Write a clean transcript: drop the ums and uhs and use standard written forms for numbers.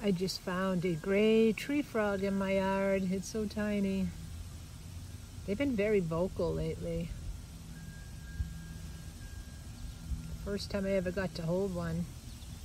I just found a gray tree frog in my yard. It's so tiny. They've been very vocal lately. First time I ever got to hold one.